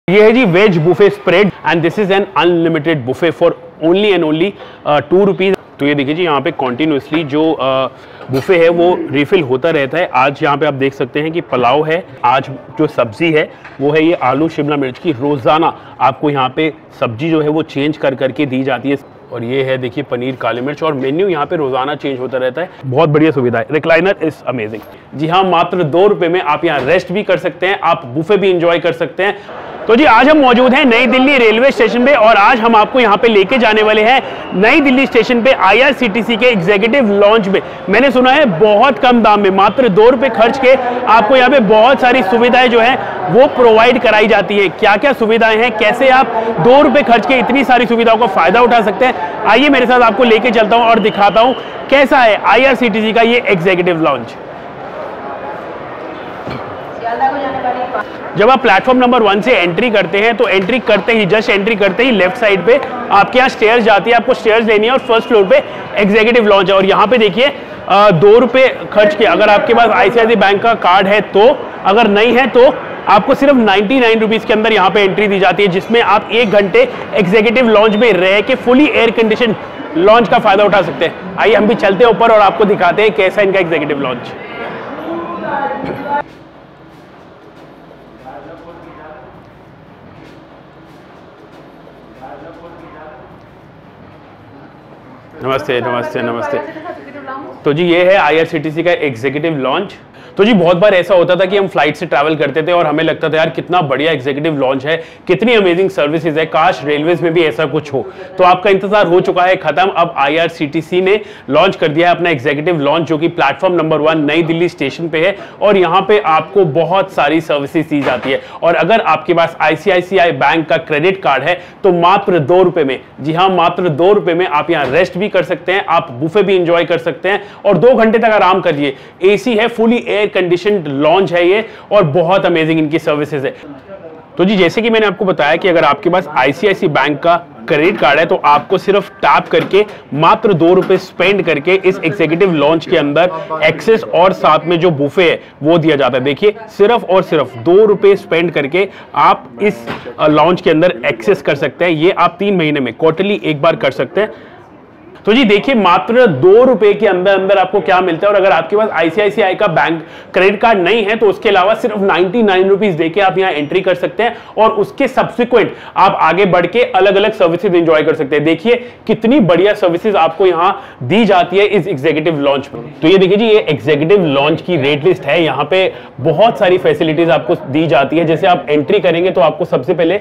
ये है जी veg buffet spread and this is an unlimited buffet for only and only 2 rupees. तो ये देखिए जी यहाँ पे कॉन्टिन्यूसली जो बुफे है वो रिफिल होता रहता है। आज यहाँ पे आप देख सकते हैं कि पुलाव है, आज जो सब्जी है वो है ये आलू शिमला मिर्च की। रोज़ाना आपको यहाँ पे सब्जी जो है वो चेंज कर करके दी जाती है। और ये है देखिए पनीर काली मिर्च, और मेन्यू यहाँ पे रोजाना चेंज होता रहता है। बहुत बढ़िया सुविधा है। Recliner is amazing. जी हाँ, मात्र 2 रुपए में आप यहाँ रेस्ट भी कर सकते हैं, आप बुफे भी इंजॉय कर सकते हैं। तो जी आज हम मौजूद हैं नई दिल्ली रेलवे स्टेशन पे, और आज हम आपको यहाँ पे लेके जाने वाले हैं नई दिल्ली स्टेशन पे IRCTC के एग्जीक्यूटिव लॉन्च में। मैंने सुना है बहुत कम दाम में, मात्र 2 रुपए खर्च के आपको यहाँ पे बहुत सारी सुविधाएं जो है वो प्रोवाइड कराई जाती है। क्या क्या सुविधाएं हैं, कैसे आप 2 रुपए खर्च के इतनी सारी सुविधाओं का फायदा उठा सकते हैं, आइए मेरे साथ आपको लेके चलता हूं और दिखाता हूं कैसा है IRCTC का ये एग्जीक्यूटिव लॉन्च। जब आप प्लेटफॉर्म नंबर 1 से एंट्री करते हैं तो एंट्री करते ही, जस्ट एंट्री करते ही लेफ्ट साइड पे आपके यहाँ स्टेयर्स जाती है, आपको स्टेयर्स लेनी है और फर्स्ट फ्लोर पे एग्जीक्यूटिव लॉन्च है। और यहाँ पे देखिए 2 रुपए खर्च के, अगर आपके पास ICICI बैंक का कार्ड है तो, अगर नहीं है तो आपको सिर्फ 99 रुपीज के अंदर यहाँ पे एंट्री दी जाती है, जिसमें आप 1 घंटे एग्जीक्यूटिव लॉन्च में रह के फुली एयर कंडीशन लॉन्च का फायदा उठा सकते हैं। आइए हम भी चलते हैं ऊपर और आपको दिखाते हैं कैसा इनका एग्जीक्यूटिव लॉन्च। नमस्ते नमस्ते नमस्ते। तो जी ये है IRCTC का एग्जीक्यूटिव लॉन्च। तो जी बहुत बार ऐसा होता था कि हम फ्लाइट से ट्रैवल करते थे और हमें लगता था यार कितना बढ़िया एग्जीक्यूटिव लॉन्च है, कितनी अमेजिंग सर्विसेज है, काश रेलवेज में भी ऐसा कुछ हो। तो आपका इंतजार हो चुका है खत्म। अब IRCTC ने लॉन्च कर दिया है अपना एग्जीक्यूटिव लॉन्च, जो कि प्लेटफॉर्म नंबर 1 नई दिल्ली स्टेशन पे है, और यहाँ पे आपको बहुत सारी सर्विसेज दी जाती है। और अगर आपके पास ICICI बैंक का क्रेडिट कार्ड है तो मात्र 2 रुपए में, जी हाँ मात्र 2 रुपए में आप यहाँ रेस्ट भी कर सकते हैं, आप बुफे भी इंजॉय कर सकते हैं और 2 घंटे तक आराम करिए। AC है, फुली एयर कंडीशनड लॉन्च है ये, और बहुत अमेजिंग इनकी सर्विसेज है। तो जी जैसे कि मैंने आपको बताया कि अगर आपके पास ICICI बैंक का क्रेडिट कार्ड है तो आपको सिर्फ टैप करके मात्र 2 रुपए स्पेंड करके इस एग्जीक्यूटिव लॉन्च के अंदर एक्सेस और साथ में जो बुफे है वो दिया जाता है। देखिए सिर्फ और सिर्फ 2 रुपए स्पेंड करके आप इस लॉन्च के अंदर एक्सेस कर सकते हैं। ये आप 3 महीने में क्वार्टरली एक बार कर सकते हैं। तो जी देखिए मात्र 2 रुपए के अंदर अंदर आपको क्या मिलता है, और अगर आपके पास ICICI का बैंक क्रेडिट कार्ड नहीं है तो उसके अलावा सिर्फ 99 रुपीज देके आप यहाँ एंट्री कर सकते हैं, और उसके सब्सिक्वेंट आप आगे बढ़ के अलग अलग सर्विसेज एंजॉय कर सकते हैं। देखिए कितनी बढ़िया सर्विसेज आपको यहाँ दी जाती है इस एग्जीक्यूटिव लॉन्च में। तो ये देखिए जी ये एग्जीक्यूटिव लॉन्च की रेट लिस्ट है। यहाँ पे बहुत सारी फैसिलिटीज आपको दी जाती है। जैसे आप एंट्री करेंगे तो आपको सबसे पहले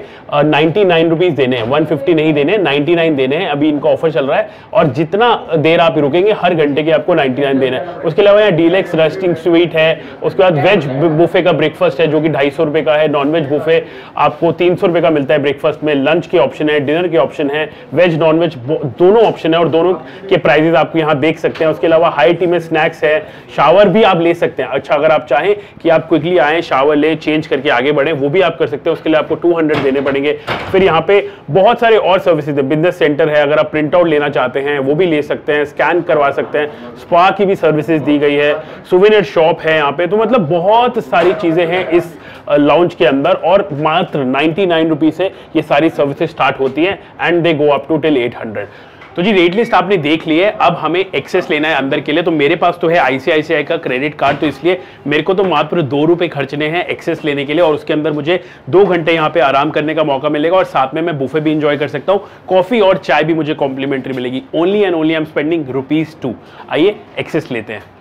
99 रुपीज देने हैं, 150 नहीं देने, 99 देने हैं। अभी इनका ऑफर चल रहा है, और जितना देर आप रुकेंगे हर घंटे के आपको 99 देना है। उसके अलावा यहाँ डीलक्स रेस्टिंग स्वीट है, उसके बाद वेज बुफे का ब्रेकफास्ट है जो कि 250 रुपए का है, नॉन वेज बुफे आपको 300 रुपए का मिलता है ब्रेकफास्ट में, लंच के ऑप्शन है, डिनर के ऑप्शन है, वेज नॉन वेज दोनों ऑप्शन है, और दोनों के प्राइजेस आपको यहाँ देख सकते हैं। उसके अलावा हाई टी में स्नैक्स है, शावर भी आप ले सकते हैं। अच्छा अगर आप चाहें कि आप क्विकली आए, शावर ले, चेंज करके आगे बढ़े, वो भी आप कर सकते हैं। उसके लिए आपको 200 देने पड़ेंगे। फिर यहाँ पे बहुत सारे और सर्विसेज है, बिजनेस सेंटर है, अगर आप प्रिंट आउट लेना चाहते हैं वो भी ले सकते हैं, स्कैन करवा सकते हैं, स्पा की भी सर्विसेज दी गई है, सुवेनियर शॉप है यहाँ पे। तो मतलब बहुत सारी चीजें हैं इस लॉन्च के अंदर, और मात्र 99 रुपीज से ये सारी सर्विसेज स्टार्ट होती हैं and they go up to till 800। तो जी रेट लिस्ट आपने देख ली है, अब हमें एक्सेस लेना है अंदर के लिए। तो मेरे पास तो है ICICI का क्रेडिट कार्ड, तो इसलिए मेरे को तो मात्र 2 रुपए खर्चने हैं एक्सेस लेने के लिए, और उसके अंदर मुझे 2 घंटे यहाँ पे आराम करने का मौका मिलेगा, और साथ में मैं बुफे भी इंजॉय कर सकता हूँ, कॉफी और चाय भी मुझे कॉम्प्लीमेंट्री मिलेगी। Only and only I am spending ₹2। आइए एक्सेस लेते हैं।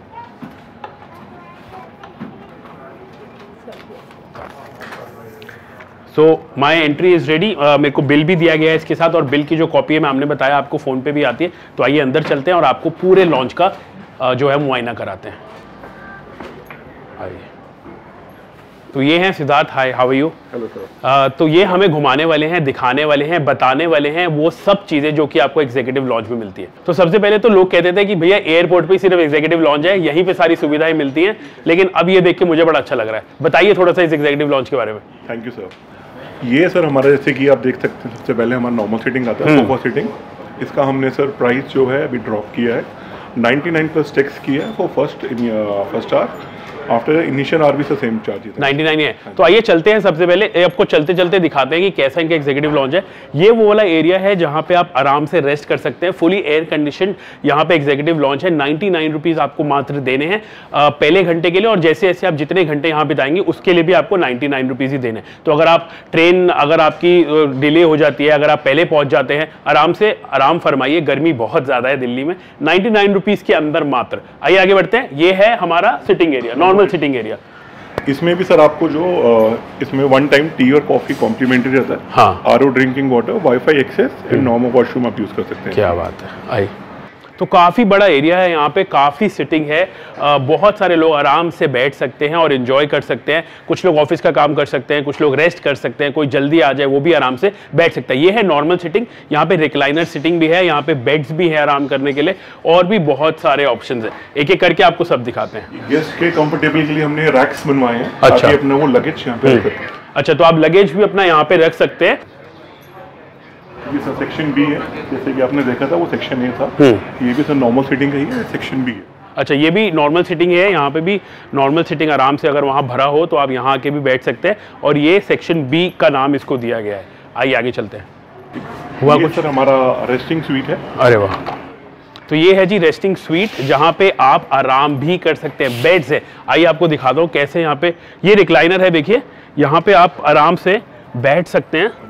So my entry is ready. मेरे को बिल भी दिया गया है इसके साथ, और बिल की जो कॉपी है मैं हमने बताया आपको फ़ोन पे भी आती है। तो आइए अंदर चलते हैं और आपको पूरे लॉन्च का जो है मुआयना कराते हैं। आइए। तो ये हैं Siddharth, hi how are you. Hello sir. तो ये हमें घुमाने वाले हैं, दिखाने वाले हैं, बताने वाले हैं वो सब चीज़ें जो कि आपको एग्जीक्यूटिव लॉन्च में मिलती है। तो सबसे पहले तो लोग कहते थे कि भैया एयरपोर्ट पे सिर्फ एग्जीक्यूटिव लॉन्च है, यहीं पे सारी सुविधाएं मिलती हैं, लेकिन अब ये देख के मुझे बड़ा अच्छा लग रहा है। बताइए थोड़ा सा इस एग्जीक्यूटिव लॉन्च के बारे में। Thank you sir. ये सर हमारा जैसे कि आप देख सकते हैं, सबसे पहले हमारा नॉर्मल सीटिंग आता है, सोफा सीटिंग। इसका हमने सर प्राइस जो है अभी ड्रॉप किया है, 99 प्लस टैक्स किया है for first hour, after initial hour भी सेम चार्जेस 99 है। तो आइए चलते हैं, सबसे पहले आपको चलते चलते दिखाते हैं कि कैसा इनका एग्जीक्यूटिव लॉन्च है। ये वो वाला एरिया है जहां पे आप आराम से रेस्ट कर सकते हैं, फुली एयर कंडीशन यहाँ पे एग्जीक्यूटिव लॉन्च है। 99 रुपीज आपको मात्र देने हैं पहले घंटे के लिए, और जैसे जैसे आप जितने घंटे यहाँ बिताएंगे उसके लिए भी आपको 99 रुपीज ही देने। तो अगर आप ट्रेन अगर आपकी डिले हो जाती है, अगर आप पहले पहुंच जाते हैं, आराम से आराम फरमाइए, गर्मी बहुत ज्यादा है दिल्ली में, 99 रुपीज के अंदर मात्र। आइए आगे बढ़ते हैं। ये है हमारा sitting area, normal sitting area. इसमें भी सर आपको जो इसमें 1 टाइम टी और कॉफी कॉम्प्लीमेंट्री रहता है। हाँ, RO drinking water, wifi access and normal washroom आप यूज कर सकते हैं। क्या बात है। आइए, तो काफ़ी बड़ा एरिया है यहाँ पे, काफ़ी सिटिंग है, बहुत सारे लोग आराम से बैठ सकते हैं और एंजॉय कर सकते हैं। कुछ लोग ऑफिस का काम कर सकते हैं, कुछ लोग रेस्ट कर सकते हैं, कोई जल्दी आ जाए वो भी आराम से बैठ सकता है। ये है नॉर्मल सिटिंग। यहाँ पे रिक्लाइनर सिटिंग भी है, यहाँ पे बेड्स भी है आराम करने के लिए, और भी बहुत सारे ऑप्शंस हैं। एक एक करके आपको सब दिखाते हैं। गेस्ट के कंफर्टेबल के लिए हमने रैक्स बनवाए हैं। अच्छा, ताकि अपना वो लगेज यहाँ पे रख सकते हैं। अच्छा, तो आप लगेज भी अपना यहाँ पे रख सकते हैं। ये सर सेक्शन बी है, जैसे कि आपने देखा था वो सेक्शन ए था, ये भी सर नॉर्मल सीटिंग का ही है, सेक्शन बी है। अच्छा, ये भी नॉर्मल सीटिंग है, यहाँ पे भी नॉर्मल सीटिंग, आराम से अगर वहाँ भरा हो तो आप यहाँ आके भी बैठ सकते हैं, और ये सेक्शन बी का नाम इसको दिया गया है। आइए आगे चलते हैं। हुआ कुछ सर हमारा रेस्टिंग स्वीट है। अरे वाह, तो ये है जी रेस्टिंग स्वीट, जहाँ पे आप आराम भी कर सकते हैं, बेड्स है। आइए आपको दिखा दो कैसे यहाँ पे ये रिक्लाइनर है, देखिए यहाँ पे आप आराम से बैठ सकते हैं।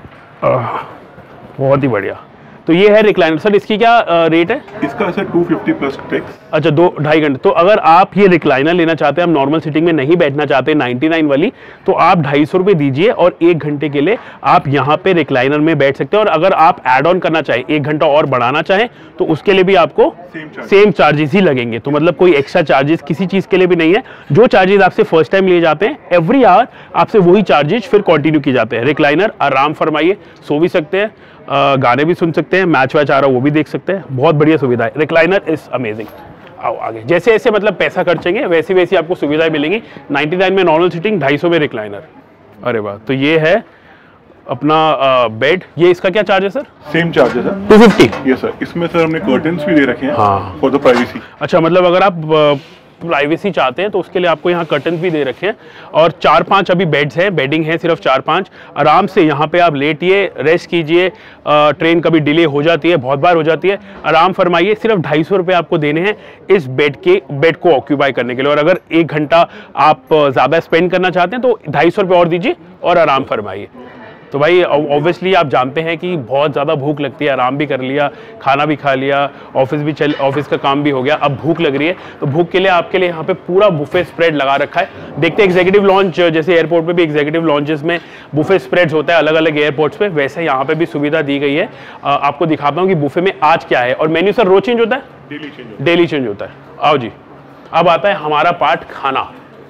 बहुत ही बढ़िया। तो ये है रिक्लाइनर। सर इसकी क्या रेट है? इसका सर 250 प्लस टैक्स। अच्छा, 2-2.5 घंटे। तो अगर आप ये रिक्लाइनर लेना चाहते हैं, आप नॉर्मल सीटिंग में नहीं बैठना चाहते 99 वाली, तो आप 250 रुपये दीजिए और 1 घंटे के लिए आप यहाँ पे रिक्लाइनर में बैठ सकते हैं। और अगर आप ऐड ऑन करना चाहें, 1 घंटा और बढ़ाना चाहें, तो उसके लिए भी आपको सेम चार्जेस ही लगेंगे। तो मतलब कोई एक्स्ट्रा चार्जेस किसी चीज़ के लिए भी नहीं है। जो चार्जेस आपसे फर्स्ट टाइम लिए जाते हैं, एवरी आवर आपसे वही चार्जेस फिर कंटिन्यू किए जाते हैं। रिक्लाइनर, आराम फरमाइए, सो भी सकते हैं, गाने भी सुन सकते हैं, मैच वैच आ रहा हो वो भी देख सकते हैं। बहुत बढ़िया सुविधा है, रिक्लाइनर इज अमेजिंग। आओ आगे, जैसे जैसे मतलब पैसा खर्चेंगे वैसी वैसी आपको सुविधाएं मिलेंगी। 99 में नॉर्मल सीटिंग, 250 में रिक्लाइनर। अरे वाह, तो ये है अपना बेड। ये इसका क्या चार्ज है सर? सेम चार्जेस है 250। ये सर इसमें सर हमने कर्टन्स भी दे रखे हैं। हाँ, फॉर द प्राइवेसी। अच्छा, मतलब अगर आप प्राइवेसी चाहते हैं तो उसके लिए आपको यहाँ कर्टन भी दे रखे हैं। और 4-5 अभी बेड्स हैं, बेडिंग है सिर्फ 4-5। आराम से यहाँ पे आप लेटिए, रेस्ट कीजिए। ट्रेन कभी डिले हो जाती है, बहुत बार हो जाती है, आराम फरमाइए। सिर्फ 250 रुपये आपको देने हैं इस बेड को ऑक्यूपाई करने के लिए। और अगर 1 घंटा आप ज़्यादा स्पेंड करना चाहते हैं तो 250 रुपये और दीजिए और आराम फरमाइए। तो भाई ऑब्वियसली आप जानते हैं कि बहुत ज़्यादा भूख लगती है, आराम भी कर लिया, खाना भी खा लिया, ऑफिस का काम भी हो गया, अब भूख लग रही है, तो भूख के लिए आपके लिए यहाँ पे पूरा बुफे स्प्रेड लगा रखा है। देखते हैं एग्जीक्यूटिव लॉन्च, जैसे एयरपोर्ट पे भी एग्जीक्यूटिव लॉन्चेस में बुफे स्प्रेड्स होता है अलग अलग एयरपोर्ट्स पे, वैसे यहाँ पे भी सुविधा दी गई है। आपको दिखाता हूँ कि बुफे में आज क्या है। और मेन्यू सर रोज चेंज होता है? डेली चेंज होता है। आओ जी, अब आता है हमारा पार्ट खाना।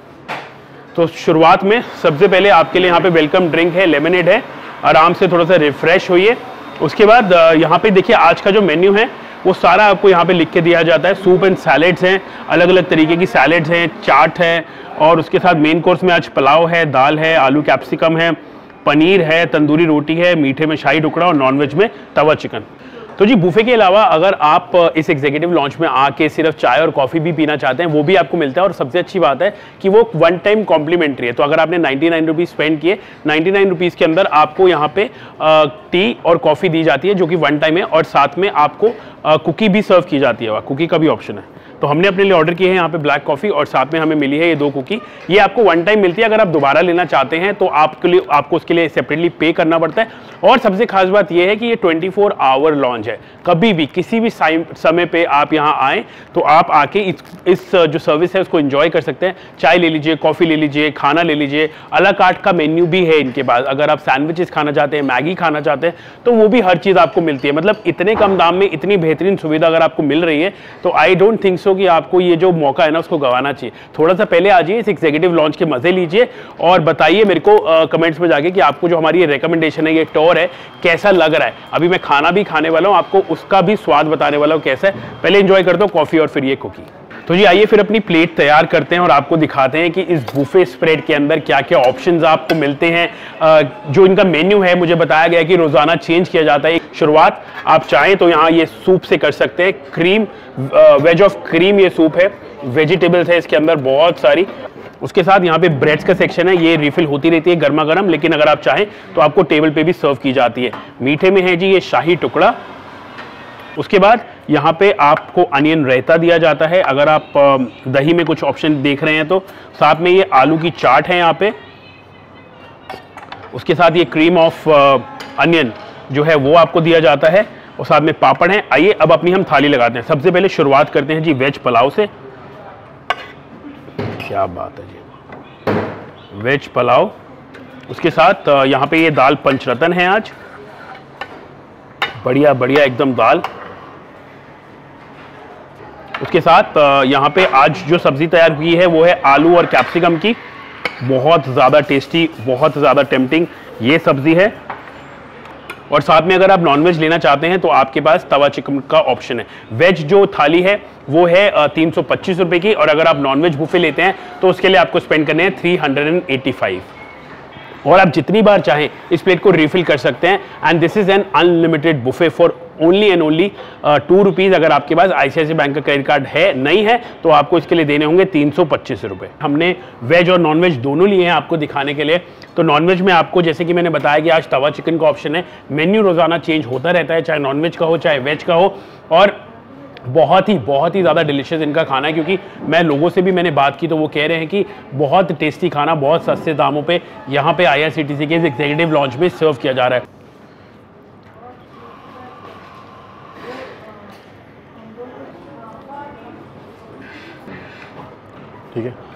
तो शुरुआत में सबसे पहले आपके लिए यहाँ पे वेलकम ड्रिंक है, लेमनेड है, आराम से थोड़ा सा रिफ्रेश होइए। उसके बाद यहाँ पे देखिए आज का जो मेन्यू है वो सारा आपको यहाँ पे लिख के दिया जाता है। सूप एंड सैलेड्स हैं, अलग अलग तरीके की सैलेड्स हैं, चाट है, और उसके साथ मेन कोर्स में आज पुलाव है, दाल है, आलू कैप्सिकम है, पनीर है, तंदूरी रोटी है, मीठे में शाही टुकड़ा और नॉनवेज में तवा चिकन। तो जी बुफे के अलावा अगर आप इस एग्जीक्यूटिव लॉन्च में आके सिर्फ चाय और कॉफ़ी भी पीना चाहते हैं वो भी आपको मिलता है। और सबसे अच्छी बात है कि वो 1 टाइम कॉम्प्लीमेंट्री है। तो अगर आपने 99 रुपीज़ स्पेंड किए, 99 रुपीज़ के अंदर आपको यहाँ पे टी और कॉफ़ी दी जाती है जो कि 1 टाइम है, और साथ में आपको कुकी भी सर्व की जाती है, कुकी का भी ऑप्शन है। तो हमने अपने लिए ऑर्डर किए हैं यहाँ पे ब्लैक कॉफ़ी, और साथ में हमें मिली है ये 2 कुकी। ये आपको 1 टाइम मिलती है, अगर आप दोबारा लेना चाहते हैं तो आपको उसके लिए सेपरेटली पे करना पड़ता है। और सबसे खास बात यह है कि ये 24 आवर लॉन्च है, कभी भी किसी भी समय पे आप यहाँ आएँ तो आप आके इस जो सर्विस है उसको एंजॉय कर सकते हैं। चाय ले लीजिए, कॉफ़ी ले लीजिए, खाना ले लीजिए, अला कार्ट का मेन्यू भी है इनके पास। अगर आप सैंडविचेस खाना चाहते हैं, मैगी खाना चाहते हैं, तो वो भी हर चीज़ आपको मिलती है। मतलब इतने कम दाम में इतनी बेहतरीन सुविधा अगर आपको मिल रही है तो आई डोंट थिंक सो कि आपको ये जो मौका है ना उसको गंवाना चाहिए। थोड़ा सा पहले आ जाइए, इस एग्जीक्यूटिव लॉन्च के मजे लीजिए और बताइए मेरे को कमेंट्स में जाके कि आपको जो हमारी ये रिकमेंडेशन है, ये टूर है, कैसा लग रहा है। अभी मैं खाना भी खाने वाला हूँ, आपको उसका भी स्वाद बताने वाला हूँ कैसा है। पहले एंजॉय करता हूँ कॉफ़ी और फिर ये कुकी। तो जी आइए फिर अपनी प्लेट तैयार करते हैं और आपको दिखाते हैं कि इस बुफे स्प्रेड के अंदर क्या क्या ऑप्शंस आपको मिलते हैं। जो इनका मेन्यू है मुझे बताया गया कि रोजाना चेंज किया जाता है। शुरुआत आप चाहें तो यहाँ ये सूप से कर सकते हैं, क्रीम वेज ऑफ क्रीम ये सूप है। वेजिटेबल्स है इसके अंदर बहुत सारी। उसके साथ यहाँ पे ब्रेड्स का सेक्शन है, ये रिफिल होती रहती है गर्मा गर्म, लेकिन अगर आप चाहें तो आपको टेबल पे भी सर्व की जाती है। मीठे में है जी ये शाही टुकड़ा। उसके बाद यहाँ पे आपको अनियन रायता दिया जाता है, अगर आप दही में कुछ ऑप्शन देख रहे हैं तो। साथ में ये आलू की चाट है यहाँ पे। उसके साथ ये क्रीम ऑफ अनियन जो है वो आपको दिया जाता है, और साथ में पापड़ है। आइए अब अपनी हम थाली लगाते हैं। सबसे पहले शुरुआत करते हैं जी वेज पुलाव से। क्या बात है जी, वेज पुलाव। उसके साथ यहाँ पे ये दाल पंचरत्न है आज, बढ़िया बढ़िया एकदम दाल। उसके साथ यहाँ पे आज जो सब्जी तैयार हुई है वो है आलू और कैप्सिकम की, बहुत ज़्यादा टेस्टी, बहुत ज़्यादा टेम्पटिंग ये सब्जी है। और साथ में अगर आप नॉनवेज लेना चाहते हैं तो आपके पास तवा चिकन का ऑप्शन है। वेज जो थाली है वो है 325 रुपए की, और अगर आप नॉनवेज बुफे लेते हैं तो उसके लिए आपको स्पेंड करने हैं 385। और आप जितनी बार चाहें इस प्लेट को रिफिल कर सकते हैं। And this is an unlimited buffet for only and only 2 rupees. अगर आपके पास ICICI बैंक का क्रेडिट कार्ड है, नहीं है, तो आपको इसके लिए देने होंगे 325 रुपये। हमने वेज और नॉनवेज दोनों लिए हैं आपको दिखाने के लिए। तो नॉनवेज में आपको जैसे कि मैंने बताया कि आज तवा चिकन का ऑप्शन है। मेन्यू रोज़ाना चेंज होता रहता है, चाहे नॉनवेज का हो चाहे वेज का हो, और बहुत ही ज़्यादा डिलीशियस इनका खाना है। क्योंकि मैं लोगों से भी मैंने बात की तो वो कह रहे हैं कि बहुत टेस्टी खाना बहुत सस्ते दामों पे यहाँ पे IRCTC के एग्जीक्यूटिव लॉन्च में सर्व किया जा रहा है। ठीक है,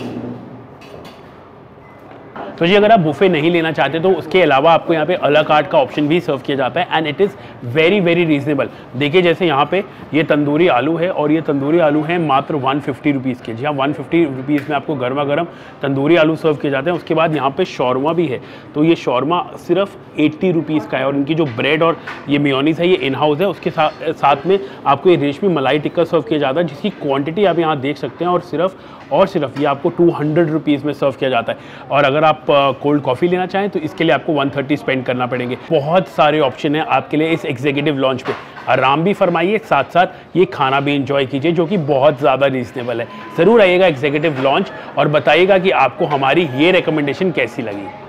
तो जी अगर आप बुफे नहीं लेना चाहते तो उसके अलावा आपको यहाँ पे अला कार्ट का ऑप्शन भी सर्व किया जाता है, and it is very very reasonable. देखिए जैसे यहाँ पे ये तंदूरी आलू है, और ये तंदूरी आलू है मात्र 150 रुपीज़ के। जी हाँ, 150 रुपीज़ में आपको गर्मा गर्म तंदूरी आलू सर्व किए जाते हैं। उसके बाद यहाँ पे शौरमा भी है, तो ये शौरमा सिर्फ 80 रुपीज़ का है, और इनकी जो ब्रेड और ये मेयोनीज़ है ये इन हाउस है। उसके साथ में आपको ये रेशमी मलाई टिक्का सर्व किया जाता है, जिसकी क्वांटिटी आप यहाँ देख सकते हैं, और सिर्फ ये आपको 200 रुपीज़ में सर्व किया जाता है। और अगर आप कोल्ड कॉफ़ी लेना चाहें तो इसके लिए आपको 130 स्पेंड करना पड़ेंगे। बहुत सारे ऑप्शन हैं आपके लिए इस एग्जीक्यूटिव लॉन्च पे। आराम भी फरमाइए, साथ साथ ये खाना भी इंजॉय कीजिए, जो कि बहुत ज़्यादा रीजनेबल है। ज़रूर आइएगा एग्जीक्यूटिव लॉन्च और बताइएगा कि आपको हमारी ये रिकमेंडेशन कैसी लगी।